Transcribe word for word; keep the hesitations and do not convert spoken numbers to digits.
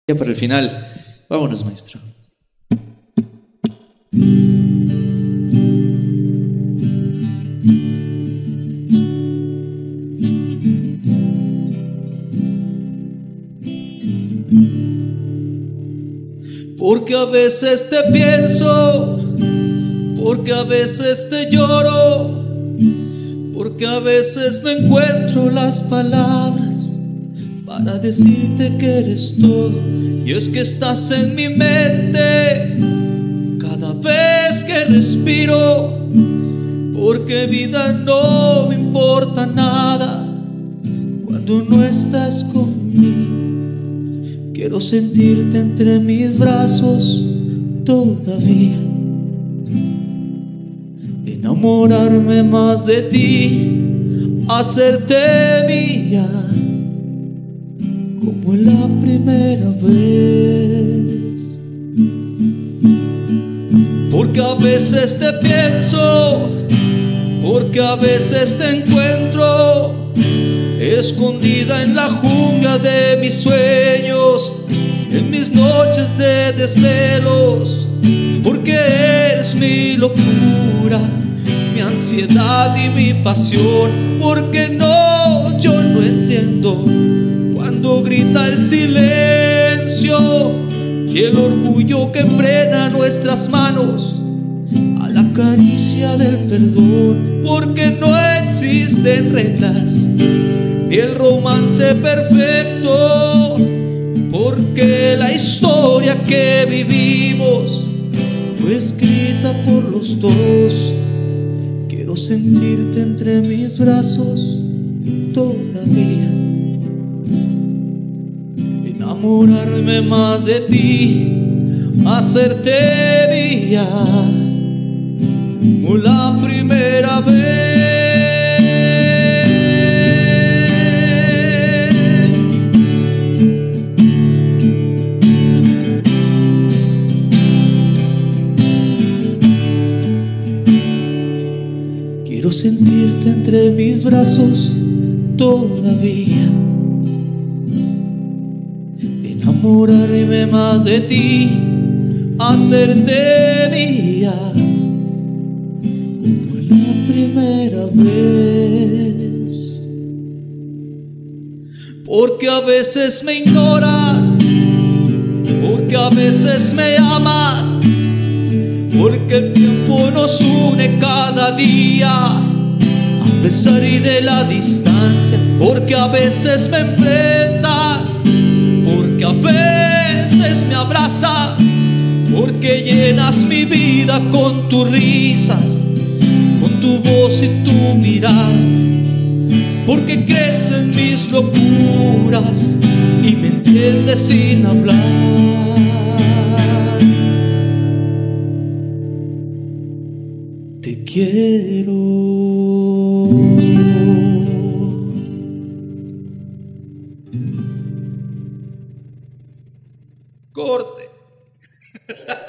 Ya para el final, vámonos, maestro. Porque a veces te pienso, porque a veces te lloro, porque a veces no encuentro las palabras para decirte que eres todo. Y es que estás en mi mente cada vez que respiro, porque vida no me importa nada cuando no estás conmigo. Quiero sentirte entre mis brazos todavía, enamorarme más de ti, hacerte mía como la primera vez. Porque a veces te pienso, porque a veces te encuentro escondida en la jungla de mis sueños, en mis noches de desvelos, porque eres mi locura, mi ansiedad y mi pasión. Porque no, yo no entiendo cuando grita el silencio y el orgullo que frena nuestras manos a la caricia del perdón. Porque no existen reglas ni el romance perfecto, porque la historia que vivimos fue escrita por los dos. Quiero sentirte entre mis brazos todavía, enamorarme más de ti, hacerte mía como la primera vez. Quiero sentirte entre mis brazos todavía, enamorarme más de ti, hacerte mía como la primera vez. Porque a veces me ignoras, porque a veces me amas, porque el tiempo nos une cada día, a pesar y de la distancia. Porque a veces me enfrentas, porque a veces me abrazas, porque llenas mi vida con tus risas, con tu voz y tu mirada. Porque crees en mis locuras y me entiendes sin hablar. Te quiero. Corte.